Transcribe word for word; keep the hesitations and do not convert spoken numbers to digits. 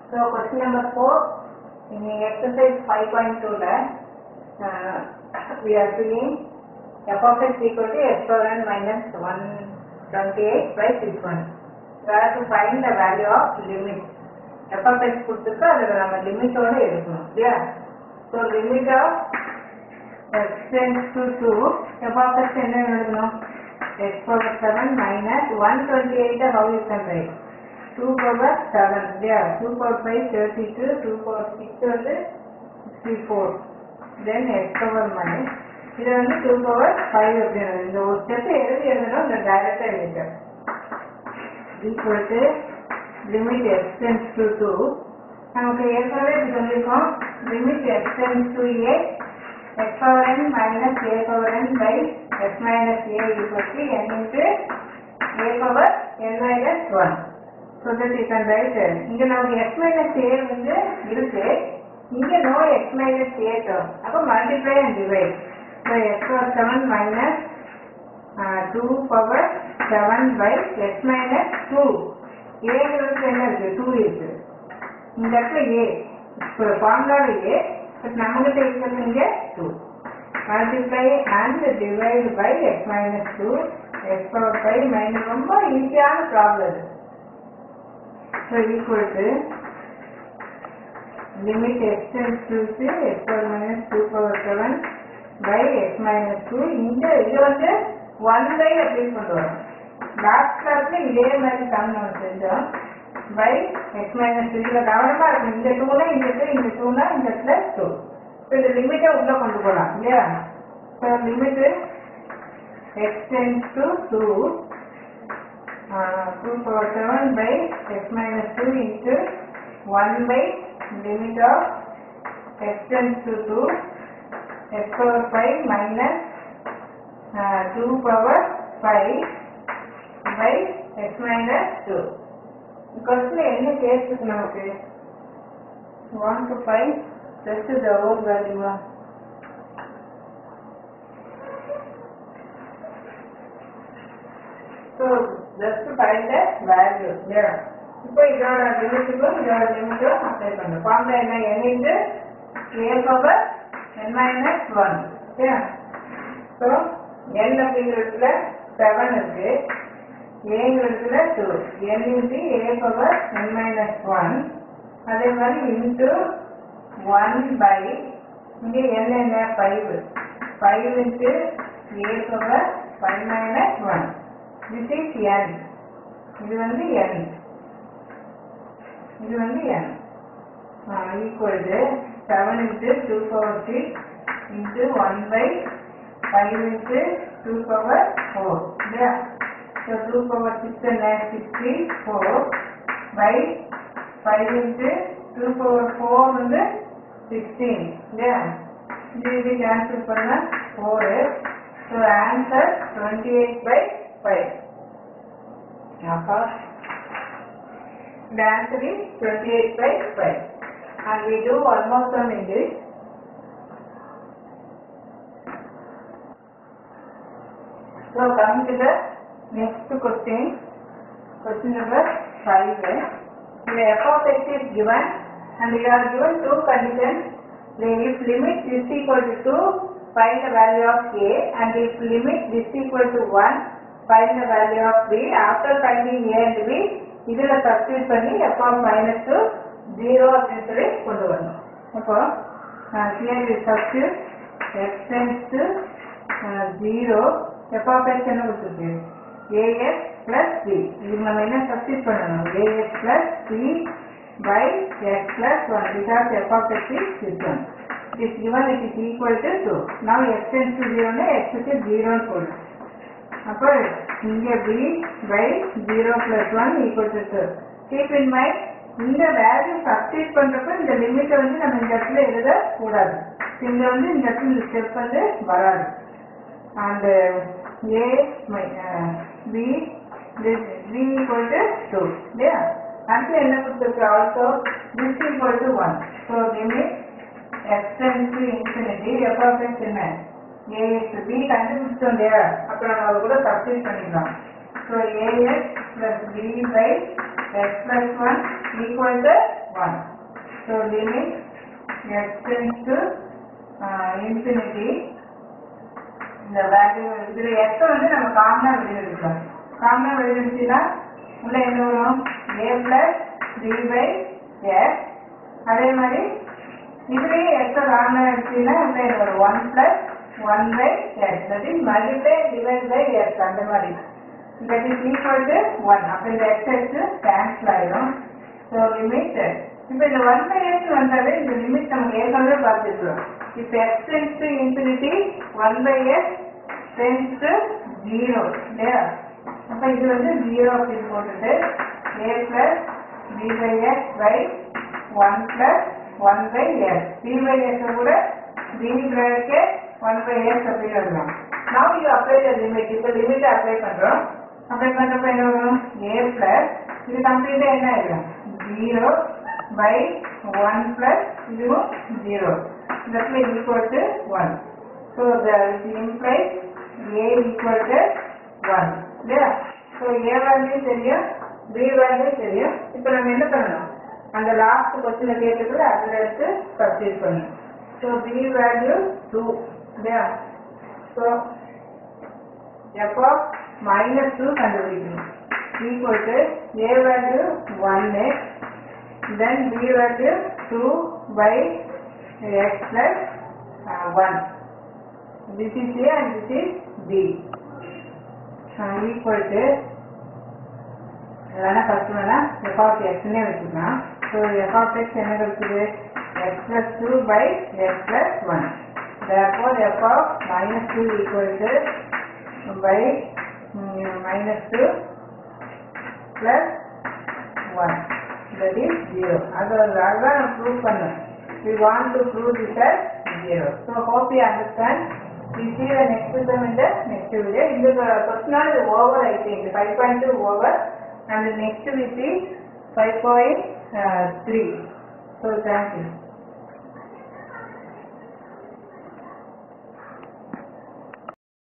So question number four, in exercise five point two, uh, we are seeing f of x equal to x power n minus one twenty-eight by sixty-one. We have to find the value of limit. F of x கொடுத்துட்டு அதுல நம்ம லிமிட்டோட எடுக்கணும் இல்லையா? So limit of x tends to two, f of x என்ன எழுதணும்? X power seven minus one twenty-eight, how you can write? two power seven, yeah, two power five thirty-two, two power six வந்து sixty-four, then x power minus இது வந்து two power five அப்படின்னு இந்த ஒரு step எழுதி எழுதணும், இந்த டைரக்டா எழுதிட்டேன். equal to limit x tends to two, நமக்கு ஏற்கனவே இது சொல்லியிருக்கோம், limit x tends to a, x power n minus a power n by x minus a equal to n into a power n minus one. So that you can write it. இங்க நமக்கு x minus a வந்து இருக்கு, இங்க no x minus a term. அப்போ multiply and divide. So x power seven minus uh, two power seven by x minus two. a ங்கிறது என்ன இருக்கு? two இருக்கு. இந்த இடத்துல a. இப்போ formula a, but நம்மகிட்ட இருக்கிறது இங்க two. Multiply and divide by x minus two, x power five minus ரொம்ப ஈஸியான ப்ராப்ளம் இது. So equal to limit x tends to x power minus two power seven by x minus two. இந்த இது வந்து one by அப்படின்னு கொண்டு வரும். Last கிளாஸ்ல இதே மாதிரி சம் நம்ம செஞ்சோம். by x minus two. இதுல கவனமா இருக்கும், இந்த டூனா இந்த டூ, இந்த டூனா இந்த பிளஸ் டூ. இந்த லிமிட்டை உள்ள கொண்டு போகலாம் இல்லையா? So limit x tends to two, uh, two power seven by x minus two into one by limit of x tends to two, x power five minus uh, two power five by x minus two. Question என்ன case நமக்கு? want to find just the whole value. So just to find the value there. இப்போ இதோட லிமிட்டுக்கும் இதோட லிமிட்டும் apply பண்ணணும். Formula என்ன? n into a power n minus one. Yeah. So n அப்படிங்கிறதுல seven இருக்கு, a ங்கிறதுல two, n into a power n minus one. அதே மாதிரி into one by இங்கே n என்ன? five, five into a power five minus one. This is n. இது வந்து n, இது வந்து n. equal to seven into two power six into one by five into two power four. Yeah. So two power six and sixty-four by five into two power four வந்து sixteen. Yeah. இது cancel பண்ண four. So answer twenty-eight by five. Now the answer is twenty-eight by five. And we do one more sum in this. So coming to the next question, question number five. The f of x is given and we are given two conditions. Then if limit is equal to two, find the value of a, and if limit is equal to one, find the value of b. After finding a and b, இதுல substitute பண்ணி f of minus two zero அப்படின்னு சொல்லி கொண்டு வரணும். அப்போ here we substitute x tends to uh, zero, f of x என்ன கொடுத்துருக்கு? ax plus b. இது நம்ம என்ன substitute பண்ணணும்? ax plus b by x plus one, because f of x is this one. It is given it is equal to two. Now x tends to zero னா x க்கு zero ன்னு போடும். அப்போ இங்கே b by zero plus one equal to two. Keep in mind, இந்த value substitute பண்றப்ப இந்த லிமிட்டை வந்து நம்ம இந்த இடத்துல எழுத கூடாது. இங்க வந்து இந்த இடத்துல இந்த ஸ்டெப் வந்து வராது. and a b this b equal to two. இல்லையா? அடுத்து என்ன கொடுத்துருக்கு? also this equal to one. so limit x tends to infinity, f of x என்ன? ax, b கண்டுபிடிச்சோம் இல்லையா? அப்புறம் நம்ம அது கூட சப்ஸ்டிட் பண்ணிக்கலாம். so ax plus b by x plus one equal to one. So limit x tends to uh, infinity. இந்த value இதுல x வந்து நம்ம காமனா வெளிய எடுக்கலாம். காமனா வெளிய எடுத்தீனா உள்ள என்ன வரும்? a plus three by x. அதே மாதிரி இதுலயே x காமனா எடுத்தீனா உள்ள என்ன வரும்? one plus one by x. That is multiply divided by x. அந்த மாதிரி that is equal to one. அப்ப இந்த x x cancel ஆயிடும். So limit இப்போ இந்த one by x வந்தாலே இந்த லிமிட் நமக்கு ஏற்கனவே பார்த்துருக்கோம். If x tends to infinity, one by x tends to zero. இல்லையா? அப்ப இது வந்து zero அப்படின்னு போட்டுட்டு a plus b by x by one plus one by x. b by x கூட b bracket one by x அப்படின்னு எழுதலாம். Now you apply the limit. இப்போ லிமிட் அப்ளை பண்றோம். அப்ளை பண்றப்ப என்ன வரும்? a plus இது கம்ப்ளீட்டா என்ன ஆயிடும்? zero by one plus இதுவும் zero. That will equal to one. So the it implies a equal to one. Yeah. So a value தெரியும், b value தெரியும். இப்போ நம்ம என்ன பண்ணணும்? அந்த லாஸ்ட் क्वेश्चन கேட்டதுல அதுல எடுத்து சப்ஸ்டிட்யூட் பண்ணணும். So b value two. Yeah. So f of minus two கண்டுபிடிக்கணும். Equal to a value one x, then b value two by x plus uh, one. This is a and this is b. Uh, equal to first one f of x ne vechukkalam. So f of x என்ன கிடைக்குது? x plus two by x plus one. Therefore f of minus two equal to by um, minus two plus one. That is zero. That's why we prove பண்ணோம். We want to prove this as zero. So hope you understand. We see the next term in the next video. In the question is over, I think five point two over, and the next we see five point three. So thank you.